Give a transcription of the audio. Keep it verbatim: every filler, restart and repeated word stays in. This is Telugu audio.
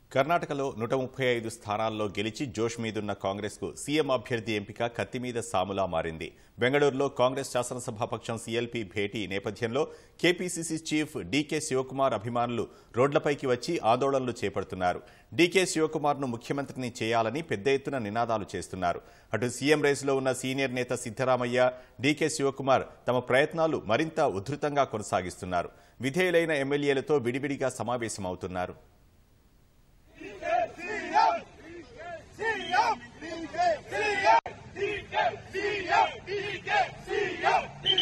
కర్ణాటకలో నూట ముప్పై ఐదు స్థానాల్లో గెలిచి జోష్ మీదున్న కాంగ్రెస్ కు సీఎం అభ్యర్థి ఎంపిక కత్తి మీద సాములా మారింది. బెంగళూరులో కాంగ్రెస్ శాసనసభాపక్షం సీఎల్పీ భేటీ నేపథ్యంలో కేపీసీసీ చీఫ్ డీకే శివకుమార్ అభిమానులు రోడ్లపైకి వచ్చి ఆందోళనలు చేపడుతున్నారు. డీకే శివకుమార్ ను ముఖ్యమంత్రిని చేయాలని పెద్ద ఎత్తున నినాదాలు చేస్తున్నారు. అటు సీఎం రేసులో ఉన్న సీనియర్ నేత సిద్ధరామయ్య, డీకే శివకుమార్ తమ ప్రయత్నాలు మరింత ఉధృతంగా కొనసాగిస్తున్నారు. విధేయులైన ఎమ్మెల్యేలతో విడివిడిగా సమావేశమవుతున్నారు. C M, D K, C M, D K, C M, D K, C M, D